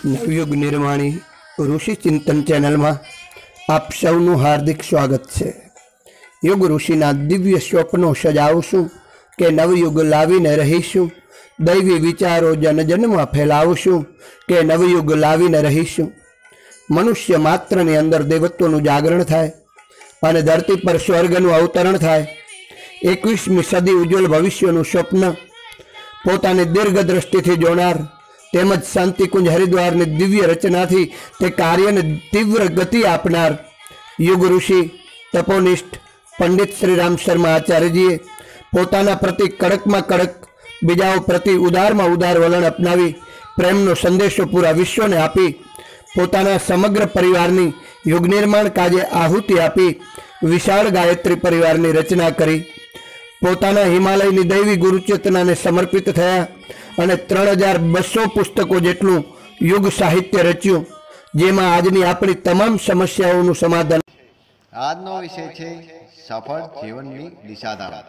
નવયુગ નિર્માણી ઋષિ ચિંતન ચેનલમાં આપ સૌનું હાર્દિક સ્વાગત છે। યુગ ઋષિના દિવ્ય સ્વપ્નો સજાવશું કે નવયુગ લાવીને રહીશું, દૈવી વિચારો જનજનમાં ફેલાવશું કે નવયુગ લાવીને રહીશું। મનુષ્ય માત્રની અંદર દેવત્વનું જાગરણ થાય અને ધરતી પર સ્વર્ગનું અવતરણ થાય। 21મી સદી ઉજ્જવલ ભવિષ્યનું સ્વપ્ન પોતાની દીર્ઘ દ્રષ્ટિથી જોનાર તેમજ શાંતિકુંજ હરિદ્વારની દિવ્ય રચનાથી તે કાર્યને તીવ્ર ગતિ આપનાર યુગ ઋષિ તપોનિષ્ઠ પંડિત શ્રીરામ શર્મા આચાર્યજીએ પોતાના પ્રતિ કડકમાં કડક, બીજાઓ પ્રતિ ઉદારમાં ઉદાર વલણ અપનાવી પ્રેમનો સંદેશો પૂરા વિશ્વને આપી પોતાના સમગ્ર પરિવારની યુગ નિર્માણ કાજે આહુતિ આપી વિશાળ ગાયત્રી પરિવારની રચના કરી। પોતાના હિમાલયની દૈવી ગુરુચેતનાને સમર્પિત થયા અને 3200 પુસ્તકો જેટલું યુગ સાહિત્ય રચ્યું, જેમાં આજની આપણી તમામ સમસ્યાઓનું સમાધાન। આજનો વિષય છે સફળ જીવનની દિશાધારા।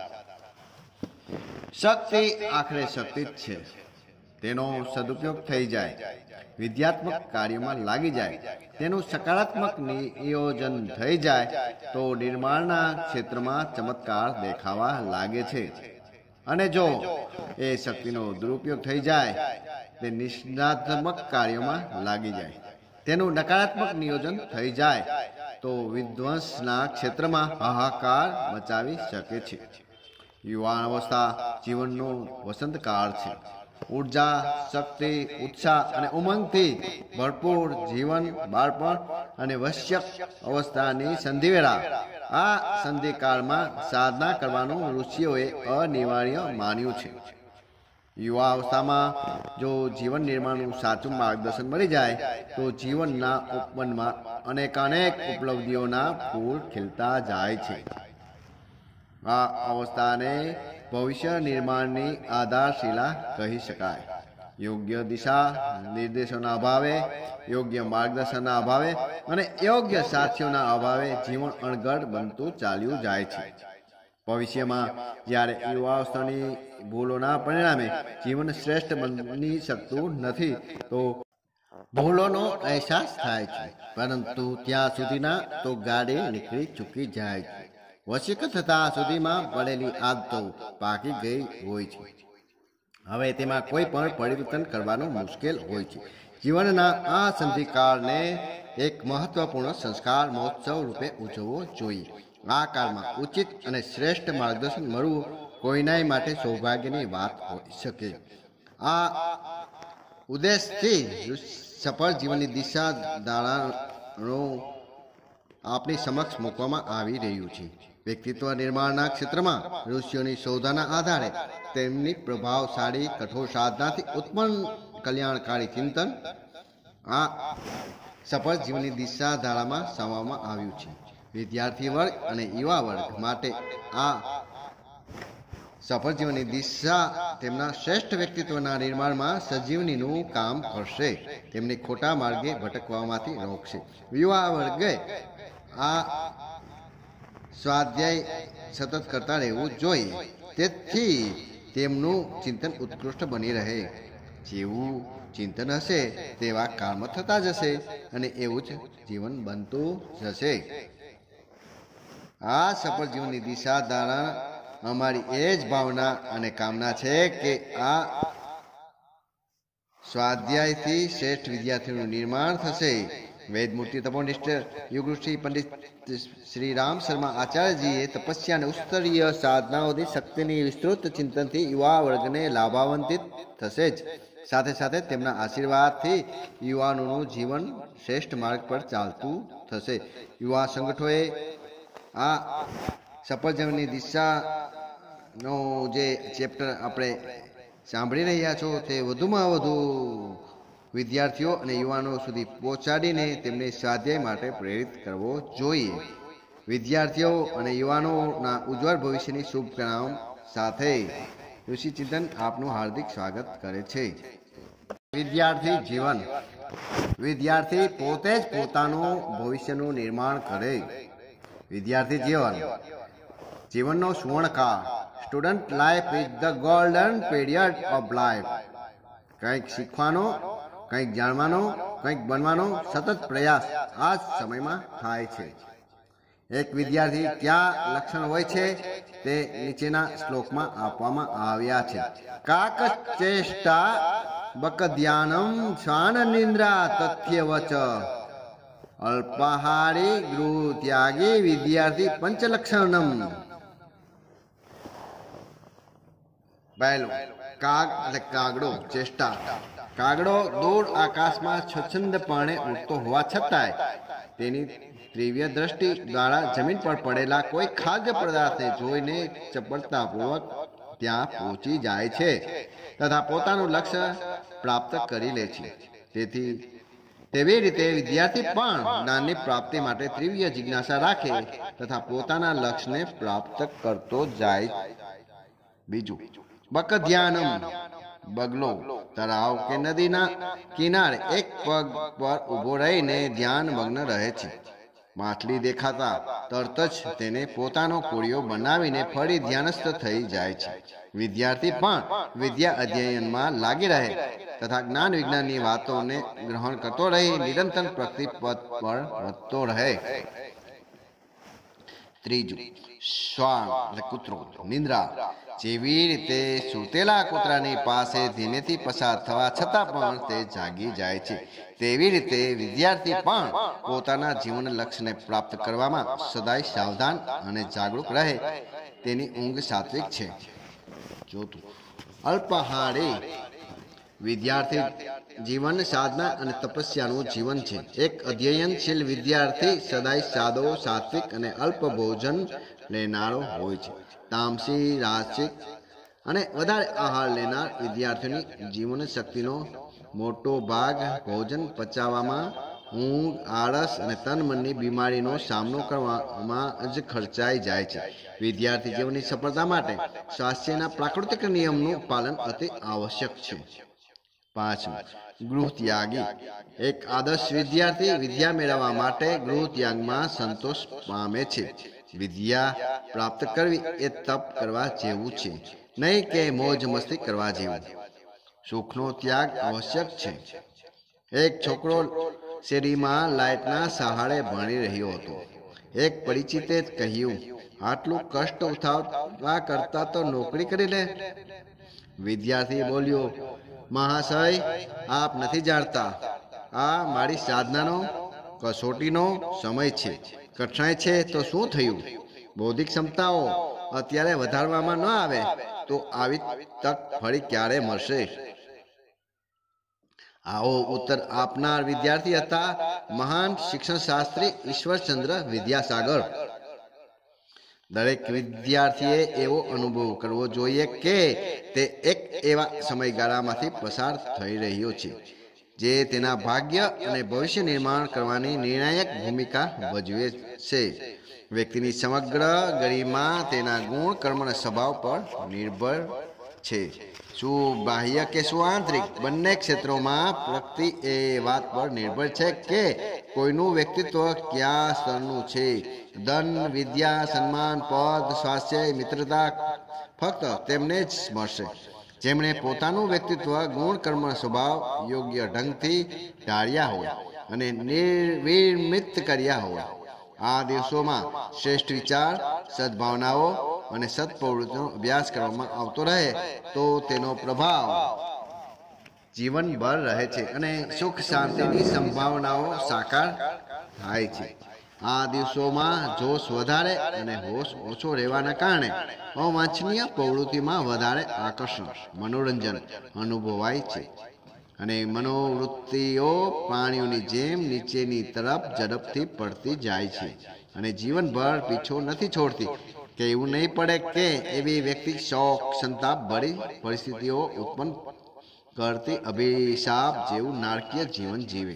શક્તિ આખરે શક્તિ જ છે, તેનો સદુપયોગ થઈ જાય, વિદ્યાત્મક કાર્યોમાં લાગી જાય, તેનું સકારાત્મક નિયોજન થઈ જાય તો નિર્માણના ક્ષેત્રમાં ચમત્કાર દેખાવા લાગે છે। અને જો એ શક્તિનો દુરુપયોગ થઈ જાય, તે નિષ્ણાત્મક કાર્યોમાં લાગી જાય, તેનું નકારાત્મક નિયોજન થઈ જાય તો વિધ્વંસના ક્ષેત્રમાં હાહાકાર મચાવી શકે છે। યુવાન અવસ્થા જીવનનો વસંતકાળ છે। ઉર્જા, શક્તિ, ઉત્સાહ અને ઉમંગથી ભરપૂર જીવન, બાળપણ અને વશ્યક અવસ્થાની સંધિવેળા। આ સંધિકાળમાં સાધના કરવાનું ઋષિઓએ અનિવાર્ય માન્યું છે। યુવા અવસ્થામાં જો જીવન નિર્માણનું સાચું માર્ગદર્શન મળી જાય તો જીવનના ઉપવનમાં અનેકાનેક ઉપલબ્ધિઓના ફૂલ ખીલતા જાય છે। આ અવસ્થાને ભવિષ્ય નિર્માણની આધારશિલા કહી શકાય। યોગ્ય દિશા નિર્દેશોના અભાવે, યોગ્ય માર્ગદર્શનના અભાવે અને યોગ્ય સાથીઓના અભાવે જીવન અણઘડ બનતું ચાલ્યું જાય છે। ભવિષ્યમાં જ્યારે યુવાવસ્થાની ભૂલોના પરિણામે જીવન શ્રેષ્ઠ બની શકતું નથી તો ભૂલોનો અહેસાસ થાય છે, પરંતુ ત્યાં સુધીના તો ગાડી નીકળી ચૂકી જાય છે। વશીક થતા સુધીમાં પડેલી આદતો પાકી ગઈ હોય છે, હવે તેમાં કોઈ પણ પરિવર્તન કરવાનું મુશ્કેલ હોય છે। જીવનના આ સંધિકાળને એક મહત્વપૂર્ણ સંસ્કાર મહોત્સવ રૂપે ઉજવવો જોઈએ। આ કાળમાં ઉચિત અને શ્રેષ્ઠ માર્ગદર્શન મળવું કોઈનાય માટે સૌભાગ્યની વાત હોઈ શકે। આ ઉદ્દેશથી સફળ જીવનની દિશા ધારણો આપણી સમક્ષ મૂકવામાં આવી રહ્યું છે। વ્યક્તિત્વ નિર્માણના ક્ષેત્રમાં ઋષિઓની શોધના આધારે તેમની પ્રભાવશાળી કઠોર સાધનાથી ઉત્પન્ન કલ્યાણકારી ચિંતન આ સફળ જીવનની દિશા ધારામાં સમાવવામાં આવ્યું છે। વિદ્યાર્થી વર્ગ અને યુવા વર્ગ માટે આ સફળ જીવનની દિશા તેમના શ્રેષ્ઠ વ્યક્તિત્વના નિર્માણમાં સજીવનીનું કામ કરશે, તેમને ખોટા માર્ગે ભટકવામાંથી રોકશે। યુવા વર્ગે આ સ્વાધ્યાય સતત કરતા રહેવું જોઈએ, તેથી તેમનું ચિંતન ઉત્કૃષ્ટ બની રહે। જેવું ચિંતન હશે તેવા કર્મ થતા જશે અને એવું જ જીવન બનતું જશે। આ સફળ જીવનની દિશા ધારણ અમારી એ જ ભાવના અને કામના છે કે આ સ્વાધ્યાયથી શ્રેષ્ઠ વિદ્યાર્થીઓનું નિર્માણ થશે। વેદમૂર્તિ તપોનિષ્ઠ યુગ ઋષિ પંડિત શ્રી રામ શર્મા આચાર્યજીએ તપસ્યા અને ઉત્તરીય સાધનાઓથી શક્તિની વિસ્તૃત ચિંતનથી યુવા વર્ગને લાભાન્વિત થશે જ સાથે સાથે તેમના આશીર્વાદથી યુવાનોનું જીવન શ્રેષ્ઠ માર્ગ પર ચાલતું થશે। યુવા સંગઠનોએ આ સફળ જીવનની દિશાનો જે ચેપ્ટર આપણે સાંભળી રહ્યા છો તે વધુમાં વધુ વિદ્યાર્થીઓ અને યુવાનો સુધી પહોંચાડીને તેમને સ્વાધ્યાય માટે પ્રેરિત કરવો જોઈએ। વિદ્યાર્થીઓ અને યુવાનોના ઉજ્જવળ ભવિષ્યની શુભકામનાઓ સાથે ઋષિ ચિંતન આપનું હાર્દિક સ્વાગત કરે છે। વિદ્યાર્થી જીવન, વિદ્યાર્થી પોતે જ પોતાનું ભવિષ્યનું નિર્માણ કરે। વિદ્યાર્થી જીવનનો સુવર્ણકાળ। Student life is the golden period of life. કંઈક શીખવાનો, કંઈક જાણવાનો, કંઈક બનવાનો સતત પ્રયાસ આ જ સમયમાં થાય છે. એક વિદ્યાર્થી કયા લક્ષણ હોય છે તે નીચેના શ્લોકમાં આપવામાં આવ્યા છે. કાકચેષ્ટા બકધ્યાનમ શ્વાન નિંદ્રા તથ્યવચ અલ્પાહારી ગૃહ ત્યાગી વિદ્યાર્થી પંચલક્ષણમ. પહેલું, કાગ એટલે કાગડો, ચેષ્ટા. કાગડો દૂર આકાશમાં સ્વચ્છંદપણે ઉડતો હોવા છતાંય તેની તીવ્ર દ્રષ્ટિ દ્વારા જમીન પર પડેલા કોઈ ખાદ્ય પદાર્થને જોઈને ચપળતાપૂર્વક ત્યાં પહોંચી જાય છે તથા પોતાનું લક્ષ્ય પ્રાપ્ત કરી લે છે. તેવી રીતે વિદ્યાર્થી પણ જ્ઞાનની પ્રાપ્તિ માટે તીવ્ર જિજ્ઞાસા રાખે તથા પોતાના લક્ષ્યને પ્રાપ્ત કરતો જાય. બીજું, બકધ્યાનમ. બગલો તળાવ કે નદીના કિનારે એક પગ પર ઊભો રહીને ધ્યાન મગ્ન રહે છે. માછલી દેખાતા તરત જ તેને પોતાનો કોળિયો બનાવીને ફરી ધ્યાનસ્થ થઈ જાય છે. વિદ્યાર્થી પણ વિદ્યા અધ્યયનમાં લાગી રહે તથા જ્ઞાન વિજ્ઞાનની વાતોને ગ્રહણ કરતો રહી નિરંતર પ્રગતિ પથ પર વધતો રહે. ત્રીજું, શ્વાન એટલે કૂતરો, નિંદ્રા. જેવી રીતે સૂતેલા કૂતરાની પાસે ધીમેથી પસાર થવા છતાં પણ તે જાગી જાય છે તેવી રીતે વિદ્યાર્થી પણ પોતાના જીવન લક્ષ્યને પ્રાપ્ત કરવામાં સદાય સાવધાન અને જાગૃત રહે તેની ઊંઘ સાત્વિક છે. ચોથું, અલ્પાહારી. વિદ્યાર્થી જીવન સાધના અને તપસ્યાનું જીવન છે. એક અધ્યયનશીલ વિદ્યાર્થી સદાય સાદો, સાત્વિક અને અલ્પ ભોજન લેનારો હોય છે. તામસી, રાજસિક અને વધારે આહાર લેનાર વિદ્યાર્થીઓની જીવન શક્તિનો મોટો ભાગ ભોજન પચાવવામાં, ઊંઘ, આળસ અને તન મનની બીમારીનો સામનો કરવામાં જ ખર્ચાઈ જાય છે. વિદ્યાર્થી જીવનની સફળતા માટે સ્વાસ્થ્યના પ્રાકૃતિક નિયમનું પાલન અતિ આવશ્યક છે. પાંચમું, ગૃહ ત્યાગી. એક આદર્શ વિદ્યાર્થી વિદ્યા મેળવવા માટે ગૃહ ત્યાગમાં સંતોષ પામે છે. વિદ્યા પ્રાપ્ત કરવી એ તપ કરવા જેવું છે, નહીં કે મોજ મસ્તી કરવા જેવું. સુખનો ત્યાગ આવશ્યક છે. એક છોકરો શેરીમાં લાઇટના સહારે ભણી રહ્યો હતો. એક પરિચિતે કહ્યું, આટલું કષ્ટ ઉઠાવવા કરતા તો નોકરી કરી લે. વિદ્યાર્થી બોલ્યો, મહાશય, આપ નથી જાણતા, આ મારી સાધનાનો કસોટીનો સમય છે. કઠણાઈ છે તો શું થયું? બૌદ્ધિક ક્ષમતાઓ અત્યારે વધારવામાં ન આવે તો આવી તક ફરી ક્યારે મળશે? આવો ઉત્તર આપનાર વિદ્યાર્થી હતા મહાન શિક્ષણશાસ્ત્રી ઈશ્વરચંદ્ર વિદ્યાસાગર. દરેક વિદ્યાર્થીએ એવો અનુભવ કરવો જોઈએ કે તે એક એવા સમયગાળામાંથી પસાર થઈ રહ્યો છે જે તેના ભાગ્ય અને ભવિષ્ય નિર્માણ કરવાની નિર્ણાયક ભૂમિકા ભજવે છે. વ્યક્તિની સમગ્ર ગરિમા તેના ગુણ, કર્મ અને સ્વભાવ પર નિર્ભર છે. શું બાહ્ય કે શું આંતરિક, બંને ક્ષેત્રોમાં પ્રગતિ એ વાત પર નિર્ભર છે કે કોઈનું વ્યક્તિત્વ કયા સ્તરનું છે. ધન, વિદ્યા, સન્માન, પદ, સ્વાસ્થ્ય, મિત્રતા ફક્ત તેમને જ મળશે જેમણે પોતાનું વ્યક્તિત્વ, ગુણ, કર્મ, સ્વભાવ યોગ્ય ઢંગથી ઢાળ્યા હોય અને નિર્મિત કર્યા હોય. આ દિવસોમાં શ્રેષ્ઠ વિચાર, સદભાવનાઓ અને સત્પ્રવૃત્તિનો અભ્યાસ કરવામાં આવતો રહે તો તેનો પ્રભાવ જીવનભર રહે છે અને સુખ શાંતિની સંભાવનાઓ સાકાર થાય છે. આ દિવસોમાં જોશ વધારે અને હોશ ઓછો રહેવાના કારણે અવાંછનીય પ્રવૃત્તિમાં વધારે આકર્ષણ, મનોરંજન અનુભવાય છે અને મનોવૃત્તિઓ પ્રાણીઓની જેમ નીચેની તરફ ઝડપથી પડતી જાય છે અને જીવનભર પીછો નથી છોડતી. કે એવું નહીં પડે કે એવી વ્યક્તિ શોક, સંતાપ ભરી પરિસ્થિતિઓ ઉત્પન્ન કરતી અભિશાપ જેવું નારકીય જીવન જીવે.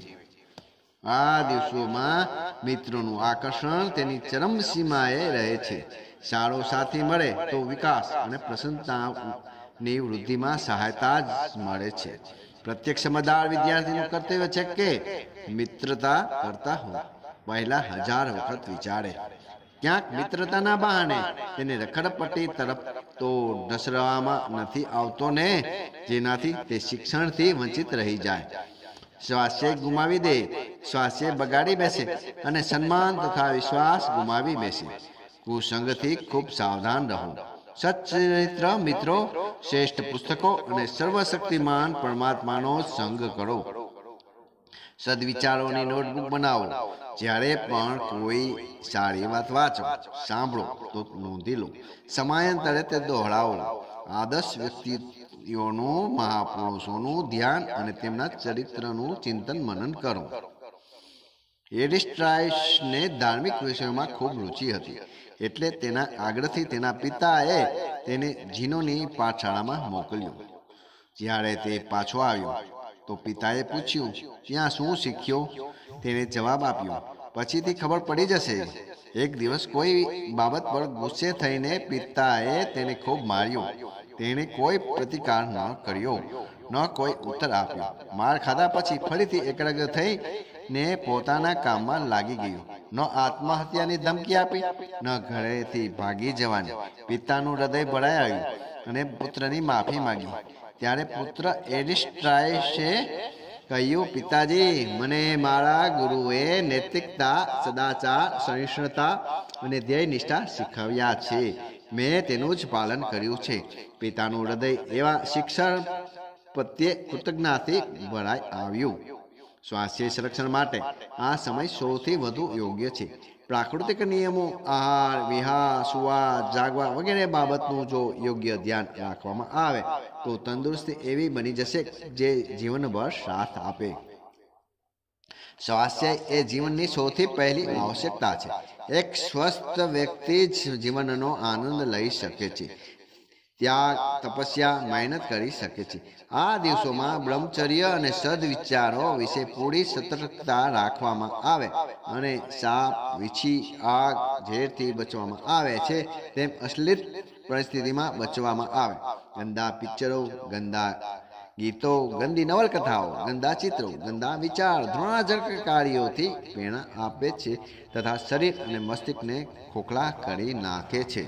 આ દિવસોમાં મિત્રોનું આકર્ષણ તેની ચરમસીમાએ રહે છે. સારો સાથી મળે તો વિકાસ અને પ્રસન્નતાની વૃદ્ધિમાં સહાયતા જ મળે છે. પ્રત્યેક સમજદાર વિદ્યાર્થીનું કર્તવ્ય છે કે મિત્રતા કરતા પહેલા 1000 વખત વિચારે. ક્યાંક મિત્રતાના બહાને તેને રખડપટ્ટી તરફ તો ઢસડવામાં નથી આવતો ને, જેનાથી તે શિક્ષણથી વંચિત રહી જાય. સ્વાસ્થ્ય ગુમાવી દે, સ્વાસ્થ્ય બગાડી બેસે અને સન્માન તથા વિશ્વાસ ગુમાવી બેસે. કુસંગથી ખૂબ સાવધાન રહો. સચ્ચરિત્ર મિત્રો, શ્રેષ્ઠ પુસ્તકો અને સર્વશક્તિમાન પરમાત્માનો સંગ કરો. સદવિચારોની નોટબુક બનાવો. જ્યારે પણ કોઈ સારી વાત વાંચો, સાંભળો તો નોંધી લો. સમયાંતરે તે દોહરાવો. આદર્શ વ્યક્તિઓનું, મહાપુરુષોનું ધ્યાન અને તેમના ચરિત્રનું ચિંતન મનન કરો. એરિસ્ટાયસને ધાર્મિક વિષયોમાં ખૂબ રુચિ હતી, એટલે તેના આગ્રહથી તેના પિતાએ તેને ઝીનોની પાઠશાળામાં મોકલ્યો. જ્યારે તે પાછો આવ્યો તો પિતાએ પૂછ્યું, ત્યાં શું શીખ્યો? તેને જવાબ આપ્યો, પછીથી ખબર પડી જશે. એક દિવસ કોઈ બાબત પર ગુસ્સે થઈને પિતાએ તેને ખૂબ માર્યો. તેણે કોઈ પ્રતિકાર ન કર્યો, ન કોઈ ઉત્તર આપ્યો. માર ખાધા પછી ફરીથી એકાગ્ર થઈને પોતાના કામમાં લાગી ગયો. ન આત્મહત્યાની ધમકી આપી, ન ઘરેથી ભાગી જવાની. પિતાનું હૃદય ભરાઈ આવ્યું અને પુત્રની માફી માંગી. ત્યારે પુત્ર એરિસ્ટાયસે કહ્યું, પિતાજી, મને મારા ગુરુએ નૈતિકતા, સદાચાર, સહિષ્ણુતા અને ધ્યેય નિષ્ઠા શીખવ્યા છે. મેં તેનું જ પાલન કર્યું છે. પિતાનું હૃદય એવા શિક્ષણ પ્રત્યે કૃતજ્ઞતાથી ભરાઈ આવ્યું. સ્વાસ્થ્ય સંરક્ષણ માટે આ સમય સૌથી વધુ યોગ્ય છે. પ્રાકૃતિક નિયમો, આહાર, વિહાર, સુવા, જાગવા વગેરે બાબતનું જો યોગ્ય ધ્યાન રાખવામાં આવે તો તંદુરસ્તી એવી બની જશે જે જીવનભર સાથ આપે. સ્વાસ્થ્ય એ જીવનની સૌથી પહેલી આવશ્યકતા છે. એક સ્વસ્થ વ્યક્તિ જ જીવનનો આનંદ લઈ શકે છે, ત્યાગ, તપસ્યા, મહેનત કરી શકે છે. આ દિવસોમાં બ્રહ્મચર્ય અને સદવિચારો વિશે પૂરી સતર્કતા રાખવામાં આવે અને સાપ, વીછી, આગ, ઝેરથી બચવામાં આવે છે, તેમ અશ્લીલ પરિસ્થિતિમાં બચવામાં આવે. ગંદા પિક્ચરો, ગંદા ગીતો, ગંદી નવલકથાઓ, ગંદા ચિત્રો, ગંદા વિચાર દ્રોણાજનકકારીઓથી પ્રેરણા આપે છે તથા શરીર અને મસ્તિષ્કને ખોખલા કરી નાખે છે.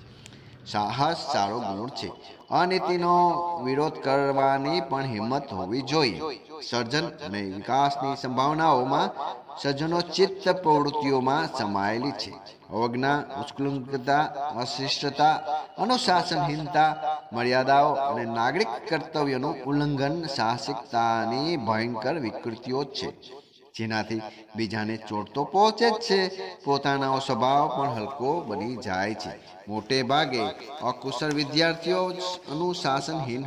સાહસ સારો ગુણ છે. અનીતિનો વિરોધ કરવાની પણ હિંમત હોવી જોઈએ. સર્જન અને વિકાસની સંભાવનાઓમાં સર્જનોચિત પ્રવૃત્તિઓમાં સમાયેલી છે. અવજ્ઞા, ઉત્કૃષ્ટતા, અશિષ્ટતા, અનુશાસનહીનતા, મર્યાદાઓ અને નાગરિક કર્તવ્યોનું ઉલ્લંઘન સાહસિકતાની ભયંકર વિકૃતિઓ છે, જેનાથી બીજાને ચોટ તો પહોંચે જ છે, પોતાનો સ્વભાવ પણ હલકો બની જાય છે. મોટે ભાગે અકુશળ વિદ્યાર્થીઓ અનુશાસનહીન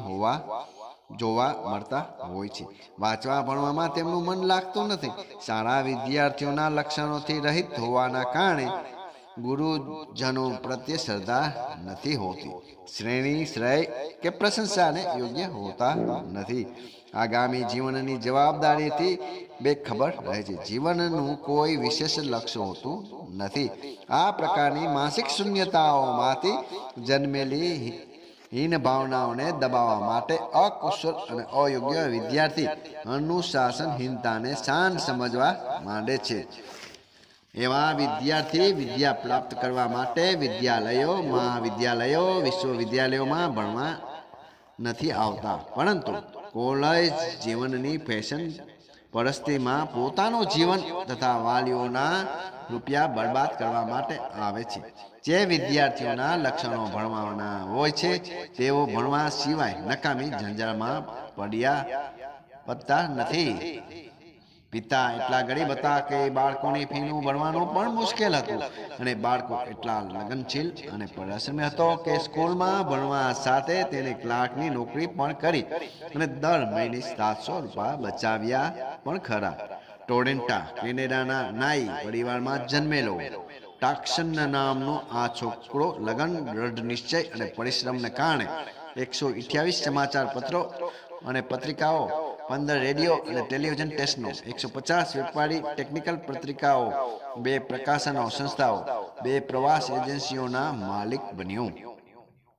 જોવા મળતા હોય છે. વાંચવા ભણવામાં તેમનું મન લાગતું નથી. સારા વિદ્યાર્થીઓના લક્ષણોથી રહિત હોવાના કારણે ગુરુજનો પ્રત્યે શ્રદ્ધા નથી હોતી. શ્રેણી, શ્રેય કે પ્રશંસાને યોગ્ય હોતા નથી. આગામી જીવનની જવાબદારીથી બેખબર રહે છે. જીવનનું કોઈ વિશેષ લક્ષ્ય હોતું નથી. આ પ્રકારની માનસિક શૂન્યતાઓમાંથી જન્મેલી હીન ભાવનાઓને દબાવવા માટે અકુશળ અને અયોગ્ય વિદ્યાર્થી અનુશાસનહીનતાને શાન સમજવા માંડે છે. એવા વિદ્યાર્થી વિદ્યા પ્રાપ્ત કરવા માટે વિદ્યાલયો, મહાવિદ્યાલયો, વિશ્વવિદ્યાલયોમાં ભણવા નથી આવતા, પરંતુ કોલેજ જીવનની ફેશન પરસ્તીમાં પોતાનું જીવન તથા વાલીઓના રૂપિયા બરબાદ કરવા માટે આવે છે. જે વિદ્યાર્થીઓના લક્ષણો ભણવાના હોય છે તેઓ ભણવા સિવાય નકામી ઝંઝાળમાં પડતા નથી. પિતા એટલા ગરીબ હતા કે બાળકોની ફીનું ભરવાનું પણ મુશ્કેલ હતું, અને બાળકો એટલા લગનશીલ અને પરિશ્રમી હતો કે સ્કૂલમાં ભણવા સાથે તેને ક્લાર્કની નોકરી પણ કરી અને દર મહિને 700 રૂપિયા બચાવ્યા પણ ખરા. ટોરેન્ટા કેનેડાના નાઈ પરિવારમાં જન્મેલો ટાક્સન નામનો આ છોકરો લગન, દ્રઢ નિશ્ચય અને પરિશ્રમને કારણે 128 સમાચાર પત્રો અને પત્રિકાઓ, 15 રેડિયો અને ટેલિવિઝન સ્ટેશનો, 150 વેપારી ટેકનિકલ પત્રિકાઓ, 2 પ્રકાશન સંસ્થાઓ, 2 પ્રવાસ એજન્સીઓના માલિક બન્યો.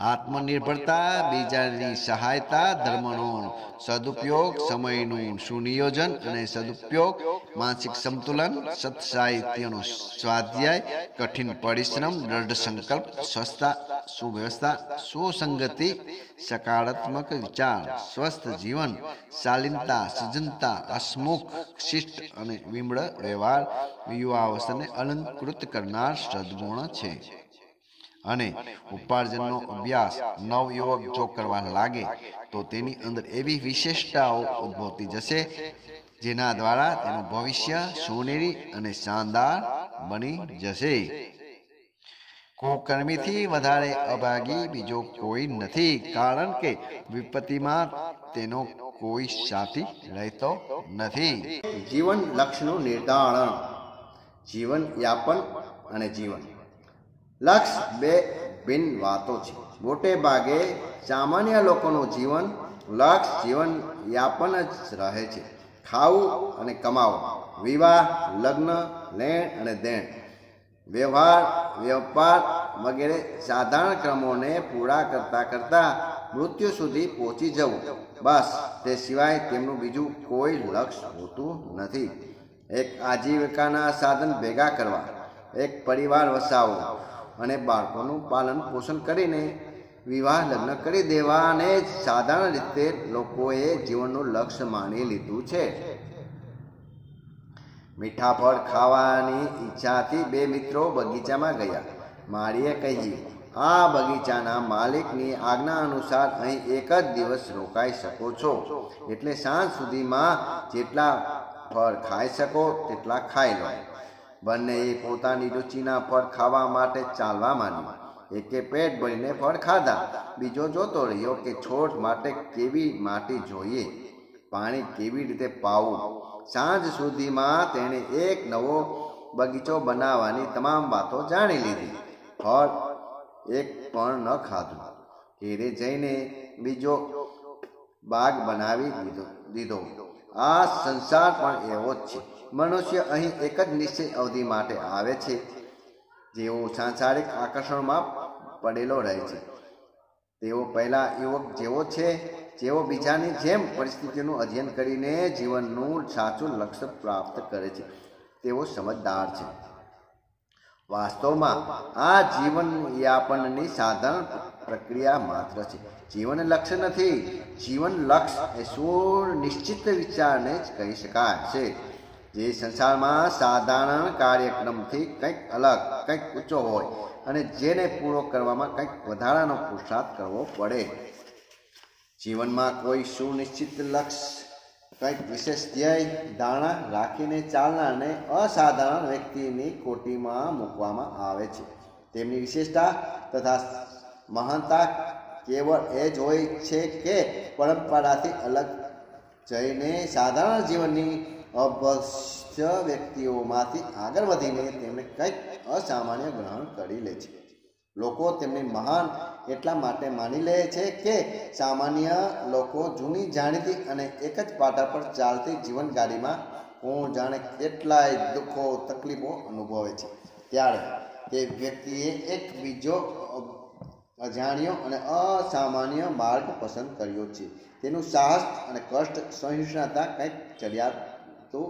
આત્મનિર્ભરતા, બીજાની સહાયતા, ધર્મનો સદુપયોગ, સમયનું સુનિયોજન અને સદુપયોગ, માનસિક સંતુલન, સત્સાહિત્યનો સ્વાધ્યાય, કઠિન પરિશ્રમ, દ્રઢ સંકલ્પ, સ્વસ્થતા, સુવ્યવસ્થા, સુસંગતિ, સકારાત્મક વિચાર, સ્વસ્થ જીવન, શાલીનતા, સજ્જનતા, હસમુખ, શિષ્ટ અને વિમ્ર વ્યવહાર યુવાવસ્થાને અલંકૃત કરનાર સદગુણ છે. અને ઉપાર્જનનો અભ્યાસ નવયુવક જો કરવા લાગે તો તેની અંદર એવી વિશેષતાઓ ઉદ્ભવતી જશે જેના દ્વારા તેનું ભવિષ્ય સોનેરી અને શાનદાર બની જશે. કુકર્મીથી વધારે અભાગી બીજો કોઈ નથી, કારણ કે વિપત્તિમાં તેનો કોઈ સાથી રહેતો નથી. જીવન લક્ષ્યનું નિર્ધારણ. જીવન યાપન અને જીવન લક્ષ્ય બે ભિન્ન વાતો છે. મોટે ભાગે સામાન્ય લોકોનું જીવન લક્ષ્ય જીવન યાપન જ રહે છે. ખાવું અને કમાવું, વિવાહ, લગ્ન, લેણ અને દેણ, વ્યવહાર, વ્યાપાર વગેરે સાધારણ ક્રમોને પૂરા કરતા કરતા મૃત્યુ સુધી પહોંચી જવું, બસ તે સિવાય તેમનું બીજું કોઈ લક્ષ્ય હોતું નથી. એક આજીવિકાના સાધન ભેગા કરવા, એક પરિવાર વસાવવો અને બાળકોનું પાલન પોષણ કરીને વિવાહ લગ્ન કરી દેવાને જ સાધારણ રીતે લોકોએ જીવનનું લક્ષ્ય માની લીધું છે. મીઠા ફળ ખાવાની ઈચ્છાથી બે મિત્રો બગીચામાં ગયા. માળીએ કહ્યું, આ બગીચાના માલિકની આજ્ઞા અનુસાર અહીં એક જ દિવસ રોકાઈ શકો છો, એટલે સાંજ સુધીમાં જેટલા ફળ ખાઈ શકો તેટલા ખાઈ લો. બંનેએ પોતાની રુચિના ફળ ખાવા માટે ચાલવા માંડ્યું. એકે પેટ ભરીને ફળ ખાધા, બીજો જોતો રહ્યો કે છોડ માટે કેવી માટી જોઈએ, પાણી કેવી રીતે પાવું. સાંજ સુધીમાં તેણે એક નવો બગીચો બનાવવાની તમામ વાતો જાણી લીધી. ફળ એક પણ ન ખાધું. ઘેરે જઈને બીજો બાગ બનાવી દીધો. આ સંસાર પણ એવો જ છે. મનુષ્ય અહીં એક જ નિશ્ચિત અવધિ માટે આવે છે. જેઓ સાંસારિક આકર્ષણમાં પડેલો રહે છે તેઓ પહેલા યુવક જેવો છે, જેઓ બીજાની જેમ પરિસ્થિતિનું અધ્યયન કરીને જીવનનું સાચું લક્ષ્ય પ્રાપ્ત કરે છે, તેઓ સમજદાર છે. વાસ્તવમાં આ જીવન યાપનની સાધારણ પ્રક્રિયા માત્ર છે. જીવન લક્ષ્ય નથી. જીવન લક્ષ્ય એ સુનિશ્ચિત વિચારને જ કહી શકાય છે, જે સંસારમાં સાધારણ કાર્યક્રમથી કંઈક અલગ, કંઈક ઊંચો હોય અને જેને પૂરો કરવામાં કંઈક વધારાનો પુરુષાર્થ કરવો પડે. જીવનમાં કોઈ સુનિશ્ચિત લક્ષ્ય, કંઈક વિશેષ ધ્યેય ધારણા રાખીને ચાલનારને અસાધારણ વ્યક્તિની કોટીમાં મૂકવામાં આવે છે. તેમની વિશેષતા તથા મહાનતા કેવળ એ જ હોય છે કે પરંપરાથી અલગ જઈને સાધારણ જીવનની અભ્યસ્ત વ્યક્તિઓમાંથી આગળ વધીને તેમને કંઈક અસામાન્ય ગ્રહણ કરી લે છે. લોકો તેમને મહાન એટલા માટે માની લે છે કે સામાન્ય લોકો જૂની જાણીતી અને એક જ પાટા પર ચાલતી જીવન ગાડીમાં કોણ જાણે કેટલાય દુઃખો તકલીફો અનુભવે છે, ત્યારે તે વ્યક્તિએ એક બીજો અજાણ્યો અને અસામાન્ય માર્ગ પસંદ કર્યો છે. તેનું સાહસ અને કષ્ટ સહિષ્ણુતા કંઈક ચડિયાતું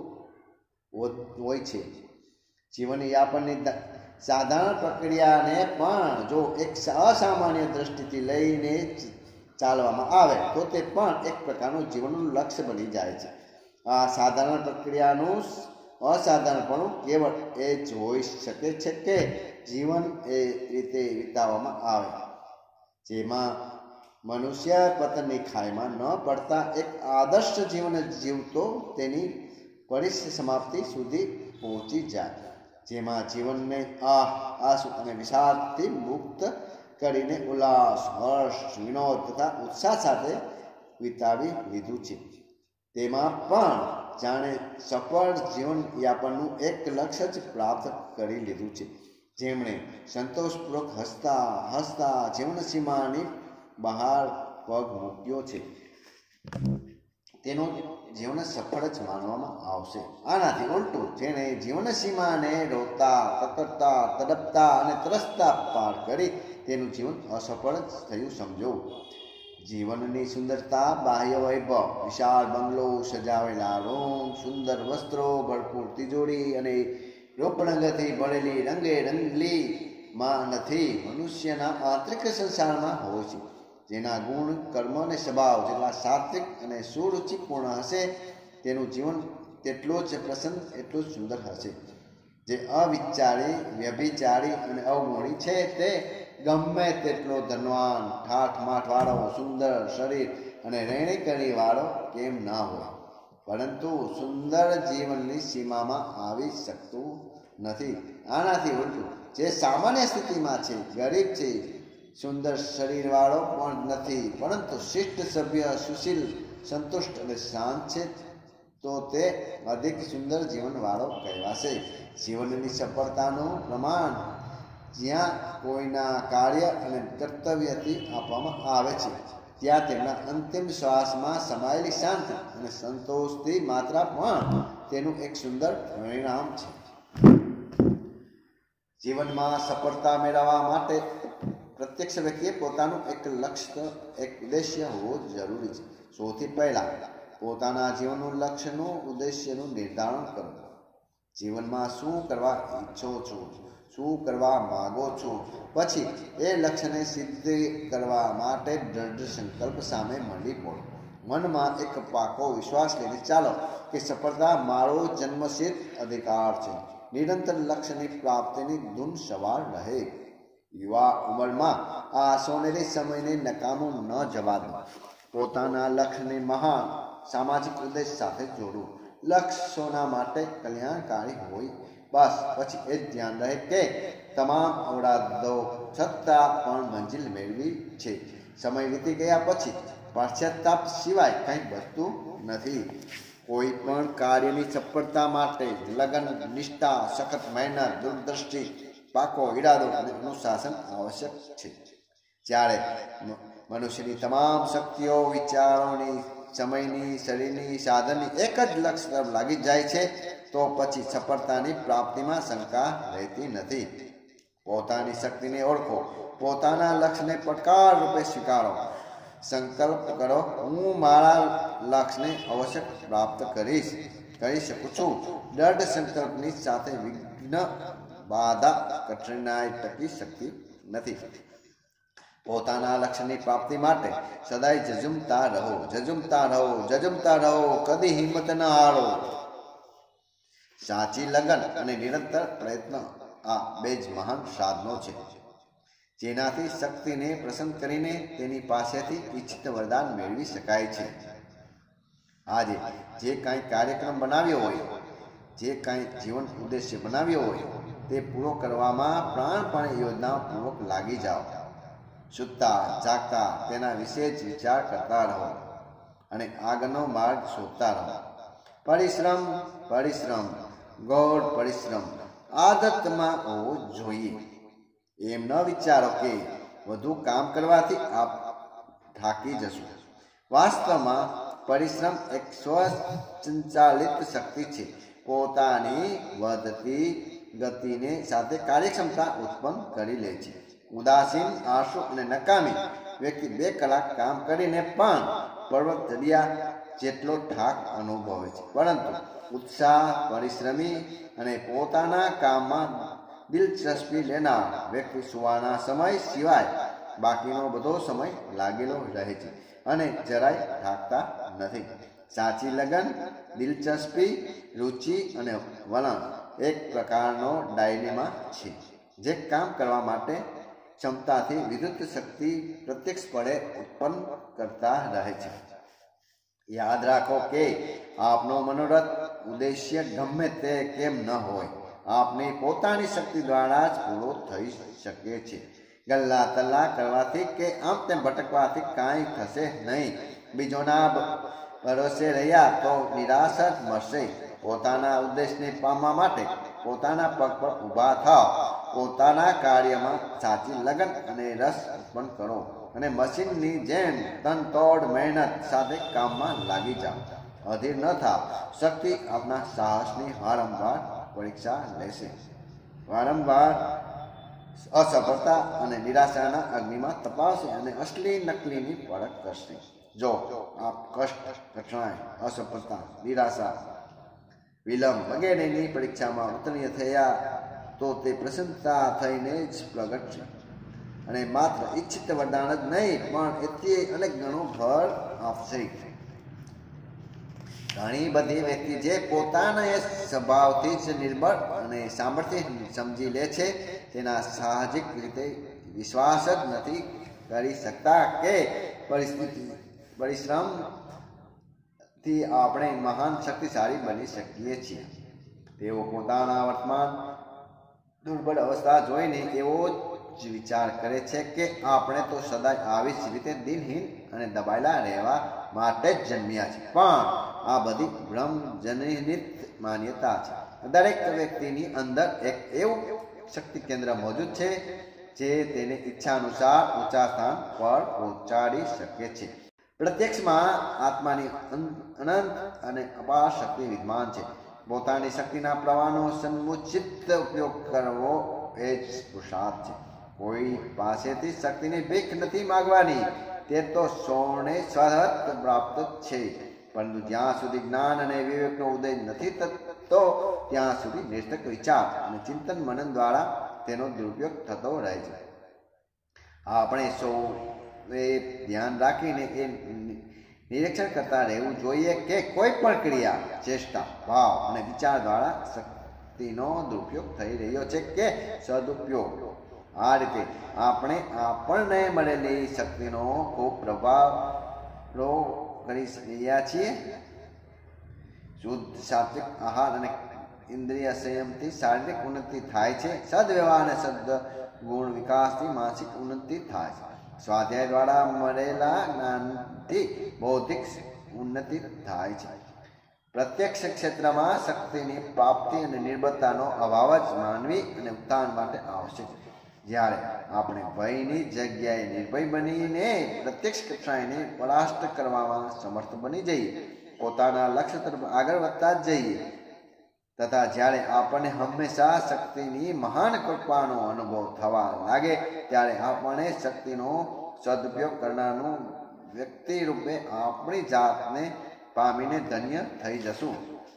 હોય છે. જીવનયાપનની સાધારણ પ્રક્રિયાને પણ જો એક અસામાન્ય દ્રષ્ટિથી લઈને ચાલવામાં આવે તો તે પણ એક પ્રકારનું જીવનનું લક્ષ્ય બની જાય છે. આ સાધારણ પ્રક્રિયાનું અસાધારણપણું કેવળ એ જ હોઈ શકે છે કે જીવન એ રીતે વિતાવવામાં આવે જેમાં મનુષ્ય પતનની ખાઈમાં ન પડતા એક આદર્શ જીવન જીવતો તેની પરિસમાપ્તિ સુધી પહોંચી જાય, જેમાં જીવનને આસુ અને વિષાદથી મુક્ત કરીને ઉલ્લાસ, હર્ષ, વિનોદ તથા ઉત્સાહ સાથે વિતાવી લીધું છે. તેમાં પણ જાણે સફળ જીવન યાપનનું એક લક્ષ્ય જ પ્રાપ્ત કરી લીધું છે, જેમણે સંતોષપૂર્વક હસતા હસતા જીવનસીમાની બહાર પગ મૂક્યો છે, તેનું જીવન સફળ જ માનવામાં આવશે. આનાથી ઉલટું જેણે જીવનસીમાને રોતા, કકડતા, તડપતા અને ત્રસતા પાર કરી તેનું જીવન અસફળ થયું સમજો. જીવનની સુંદરતા બાહ્ય વૈભવ, વિશાળ બંગલો, સજાવેલા રૂમ, સુંદર વસ્ત્રો, ભરપૂર તિજોરી અને રોપણગથી ભરેલી રંગે રંગલી માં નથી, મનુષ્યના આંતરિક સંસારમાં હોય છે. જેના ગુણ, કર્મ અને સ્વભાવ જેટલા સાત્વિક અને સુરુચિપૂર્ણ હશે, તેનું જીવન તેટલું જ પ્રસન્ન, એટલું જ સુંદર હશે. જે અવિચારી, વ્યભિચારી અને અવગુણી છે, તે ગમે તેટલો ધનવાન, ઠાઠમાઠ વાળો, સુંદર શરીર અને રહેણીકરણી વાળો કેમ ના હોય, પરંતુ સુંદર જીવનની સીમામાં આવી શકતું નથી. આનાથી ઉલટું, જે સામાન્ય સ્થિતિમાં છે, ગરીબ છે, સુંદર શરીર વાળો પણ નથી, પરંતુ શિષ્ટ, સભ્ય, સુશીલ, સંતુષ્ટ અને શાંત છે, તો તે અધિક સુંદર જીવન વાળો કહેવાશે. જીવનની સફળતાનું પ્રમાણ જ્યાં કોઈના કાર્ય અને કર્તવ્યથી આપવામાં આવે છે, ત્યાં તેમના અંતિમ શ્વાસમાં સમાયેલી શાંતિ અને સંતોષથી માત્રા પણ તેનું એક સુંદર પરિણામ છે. જીવનમાં સફળતા મેળવવા માટે પ્રત્યક્ષ વ્યક્તિએ પોતાનું એક લક્ષ્ય, એક ઉદ્દેશ્ય હોવો જરૂરી છે. સૌથી પહેલા પોતાના જીવનનું લક્ષ્યનું, ઉદ્દેશ્યનું નિર્ધારણ કરો. જીવનમાં શું કરવા ઈચ્છો છો, શું કરવા માંગો છો, પછી એ લક્ષ્યને સિદ્ધ કરવા માટે દ્રઢ સંકલ્પ સામે મળી પડો. મનમાં એક પાકો વિશ્વાસ લઈને ચાલો કે સફળતા મારો જન્મસિદ્ધ અધિકાર છે. નિરંતર લક્ષ્યની પ્રાપ્તિની ધૂન સવાર રહે. યુવા ઉંમરમાં આ સોનેરી સમયને નકામું ન જવા દો. પોતાના લક્ષ્યને મહાન સામાજિક ઉદ્દેશ સાથે જોડો. લક્ષ્ય શોના માટે કલ્યાણકારી હોય, બસ પછી એ જ ધ્યાન રહે કે તમામ અવરાધો છતાં પણ મંજિલ મેળવી છે. સમય વીતી ગયા પછી પશ્ચાતાપ સિવાય કંઈ બચતું નથી. કોઈ પણ કાર્યની સફળતા માટે લગન, નિષ્ઠા, સખત મહેનત, દૂરદ્રષ્ટિ, પાકો ઈરાદો અને અનુશાસન આવશ્યક છે. જ્યારે મનુષ્યની તમામ શક્તિઓ, વિચારોની, સમયની, શરીરની, સાધનની એક જ લક્ષ્ય તરફ લાગી જાય છે, તો પછી સફળતાની પ્રાપ્તિમાં શંકા રહેતી નથી. પોતાની શક્તિને ઓળખો, પોતાના લક્ષ્યને પડકાર રૂપે સ્વીકારો. સંકલ્પ કરો, હું મારા લક્ષ્યને અવશ્ય પ્રાપ્ત કરી શકું છું. દ્રઢ સંકલ્પની સાથે વિઘ્ન, બાધા, કઠિનાઈ ટકી શકતી નથી. પોતાના લક્ષ્યની પ્રાપ્તિ માટે સદાય ઝઝુમતા રહો, ઝઝુમતા રહો, ઝઝુમતા રહો, કદી હિંમત ન હારો. સાચી લગન અને નિરંતર પ્રયત્ન, આ બે જ મહાન સાધનો છે, જેનાથી શક્તિને પ્રસન્ન કરીને તેની પાસેથી ઈચ્છિત વરદાન મેળવી શકાય છે. આજે જે કાંઈ કાર્યક્રમ બનાવ્યો હોય, જે કાંઈ જીવન ઉદ્દેશ્ય બનાવ્યો હોય, તે પૂરો કરવામાં પ્રાણપણે યોજનાપૂર્વક લાગી જાઓ. સૂતા જાગતા તેના વિશે જ વિચાર કરતા રહો અને આગળનો માર્ગ શોધતા રહો. પરિશ્રમ, પરિશ્રમ, ગોળ પરિશ્રમ આદતમાં હોવો જોઈએ. એમ ન વિચારો કે વધુ કામ કરવાથી આપ થાકી જશો. વાસ્તવમાં પરિશ્રમ એક સ્વસંચાલિત શક્તિ છે. પોતાની વધતી ગતિને સાથે કાર્યક્ષમતા ઉત્પન્ન કરી લે છે. ઉદાસીન, આળસુ અને નકામી વ્યક્તિ 2 કલાક કામ કરીને પણ પર્વત ચડ્યા જેટલો થાક અનુભવે છે. પરંતુ ઉત્સાહ, પરિશ્રમી અને પોતાના કામમાં દિલચસ્પી લેનાર વ્યક્તિ સુવાના સમય સિવાય બાકીનો બધો સમય લાગેલો રહે છે અને જરાય થાકતા નથી. સાચી લગન, દિલચસ્પી, રુચિ અને વલણ એક પ્રકારનો ડાયનેમા છે, જે કામ કરવા માટે ક્ષમતાથી વિરુદ્ધ શક્તિ પ્રત્યક્ષપણે ઉત્પન્ન કરતા રહે છે. યાદ રાખો કે આપનો મનોરથ, ઉદ્દેશ્ય ગમે તે કેમ ન હોય, આપની પોતાની શક્તિ દ્વારા જ પૂરો થઈ શકે છે. ગલ્લા તલ્લા કરવાથી કે આમ તેમ ભટકવાથી કાંઈ થશે નહીં. બીજોના ભરોસે રહ્યા તો નિરાશ જ મળશે. પોતાના ઉદ્દેશને પામવા માટે પોતાના પગ પર ઊભા થાઓ. પોતાના કાર્યમાં સાચી લગન અને રસ ઉત્પન્ન કરો અને મશીનની જેમ તનતોડ મહેનત સાથે કામમાં લાગી જાઓ. અધીર ન થાવ. શક્તિ આપના સાહસની વારંવાર પરીક્ષા લેશે. વારંવાર અસફળતા અને નિરાશાના અગ્નિમાં તપાવશે અને અસલી નકલીની પરખ કરશે. જો આપ કષ્ટ, કઠણાઈ, અસફળતા, નિરાશા, વિલંબ વગેરેની પરીક્ષામાં ઉત્તીર્ણ થયા તો તે પ્રસન્નતા થઈને જ પ્રગટશે અને માત્ર ઈચ્છિત વરદાન જ નહીં પણ એથી અનેક ગણું ફળ આપશે. ઘણી બધી વ્યક્તિ જે પોતાના સ્વભાવથી જ નિર્બળ અને સામર્થ્ય સમજી લે છે તેના સાહજિક રીતે વિશ્વાસ જ નથી કરી શકતા કે પરિશ્રમથી આપણે મહાન શક્તિશાળી બની શકીએ છીએ. તેઓ પોતાના વર્તમાન દુર્બળ અવસ્થા જોઈને એવો જ વિચાર કરે છે કે આપણે તો સદાય આવી જ રીતે દિનહીન અને દબાયેલા રહેવા માટે જ જન્મ્યા છે. પણ આ બધી ભ્રમજનિત માન્યતા છે. દરેક વ્યક્તિની અંદર એક એવું શક્તિ કેન્દ્ર મોજૂદ છે જે તેને ઈચ્છા અનુસાર ઊંચા સ્થાન પર પહોંચાડી શકે છે. પ્રત્યક્ષમાં આત્માની અનંત અને અપાર શક્તિ વિદ્યમાન છે. પોતાની શક્તિના પ્રવાહનો સમુચિત ઉપયોગ કરવો એ જ પુરુષાર્થ છે. કોઈ પાસેથી શક્તિની ભીખ નથી માગવાની, તે તો સૌને સ્વતઃ પ્રાપ્ત છે. પરંતુ જ્યાં સુધી જ્ઞાન અને વિવેકનો ઉદય નથી થતો ત્યાં સુધી નિરર્થક વિચાર અને ચિંતન મનન દ્વારા તેનો દુરુપયોગ થતો રહે છે. આપણે સૌએ ધ્યાન રાખીને એ નિરીક્ષણ કરતા રહેવું જોઈએ કે કોઈ પણ ક્રિયા, ચેષ્ટા, ભાવ અને વિચાર દ્વારા શક્તિનો દુરુપયોગ થઈ રહ્યો છે કે સદુપયોગ. આ રીતે આપણે આપણને મળેલી શક્તિનો ખૂબ પ્રભાવ કરી રહ્યા છીએ. શુદ્ધ સાત્વિક આહાર અને ઇન્દ્રિય સંયમથી શારીરિક ઉન્નતિ થાય છે. સદવ્યવહાર અને સદગુણ વિકાસથી માનસિક ઉન્નતિ થાય છે. સ્વાધ્યાય દ્વારા મળેલા જ્ઞાનથી બૌદ્ધિક ઉન્નતિ થાય છે. પ્રત્યક્ષ ક્ષેત્રમાં શક્તિની પ્રાપ્તિ અને નિર્બળતાનો અભાવ જ માનવી અને ઉત્થાન માટે આવશ્યક છે. જ્યારે આપણે ભયની જગ્યાએ નિર્ભય બનીને પ્રત્યક્ષ કક્ષાએને પરાસ્ત કરવામાં સમર્થ બની જઈએ, પોતાના લક્ષ્ય તરફ આગળ વધતા જ જઈએ તથા જ્યારે આપણને હંમેશા શક્તિની મહાન કૃપાનો અનુભવ થવા લાગે ત્યારે આપણે શક્તિનો સદુપયોગ કરનારનું વ્યક્તિ રૂપે આપણી જાતને પામીને ધન્ય થઈ જશું.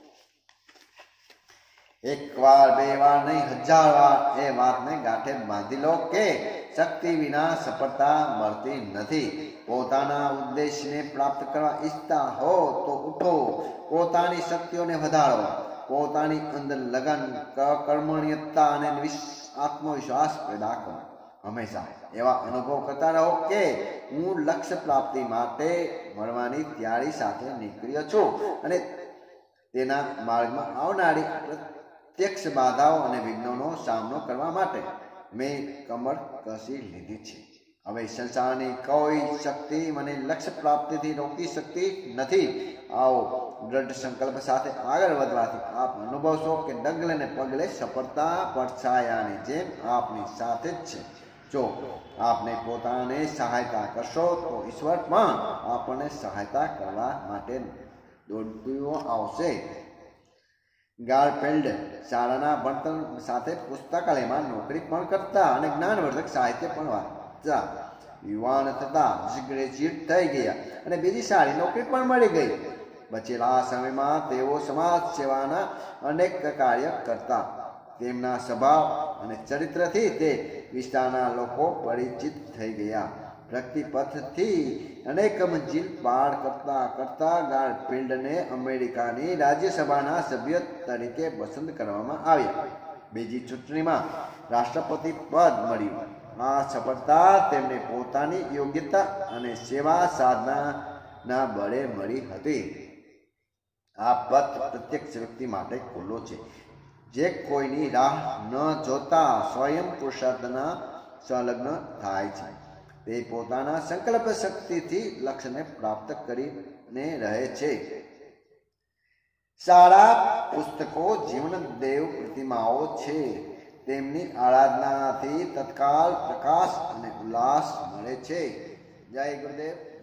એક વાર, બે વાર નહીં, 1000 વાર એ વાતને ગાંઠે બાંધી લો કે શક્તિ વિના સફળતા મળતી નથી. પોતાના ઉદ્દેશને પ્રાપ્ત કરવા ઈચ્છતા હો તો ઉઠો, પોતાની શક્તિઓને વધારો, પોતાની અંદર લગન, કર્મણ્યતા અને આત્મવિશ્વાસ પેદા કરો. હંમેશા એવા અનુભવ કરતા રહો કે હું લક્ષ્ય પ્રાપ્તિ માટે મળવાની તૈયારી સાથે નીકળ્યો છું અને તેના માર્ગમાં આવનારી પ્રત્યક્ષ બાધાઓ અને વિઘ્નોનો સામનો કરવા માટે મેં કમર કસી લીધી છે. હવે સંસારની કોઈ શક્તિ મને લક્ષ્ય પ્રાપ્તિથી રોકી શકતી નથી. આવો દ્રઢ સંકલ્પ સાથે આગળ વધવાથી આપ અનુભવશો કે ડગલે ને પગલે સફળતા પડછાયાની જેમ આપની સાથે જ છે. જો આપને પોતાને સહાયતા કરશો તો ઈશ્વર પણ આપણને સહાયતા કરવા માટે દોડતું આવશે. ગારફિલ્ડ શાળાના ભણતર સાથે પુસ્તકાલયમાં નોકરી પણ કરતા અને જ્ઞાનવર્ધક સાહિત્ય પણ વાંચતા. યુવાન થતા ગ્રેજ્યુએટ થઈ ગયા અને બીજી સારી નોકરી પણ મળી ગઈ. બચેલા સમયમાં તેઓ સમાજ સેવાના અનેક કાર્ય કરતા. તેમના સ્વભાવ અને ચરિત્રથી તે વિસ્તારના લોકો પરિચિત થઈ ગયા. પ્રગતિ પથથી અનેક મંજિલ પાર કરતા કરતા ગારફિલ્ડને અમેરિકાની રાજ્યસભાના સભ્ય તરીકે પસંદ કરવામાં આવ્યા. બીજી ચૂંટણીમાં રાષ્ટ્રપતિ પદ મળ્યું. આ સફળતા તેમને પોતાની યોગ્યતા અને સેવા સાધનાના બળે મળી હતી. આ પથ પ્રત્યક્ષ વ્યક્તિ માટે ખુલ્લો છે, જે કોઈની રાહ ન જોતા સ્વયં પુરુષાર્થના સંલગ્ન થાય છે. તે પોતાના સંકલ્પ શક્તિથી લક્ષ્યને પ્રાપ્ત કરીને રહે છે. સારા પુસ્તકો જીવન દેવ પ્રતિમાઓ છે. તેમની આરાધનાથી તત્કાલ પ્રકાશ અને ઉલ્લાસ મળે છે. જય ગુરુદેવ.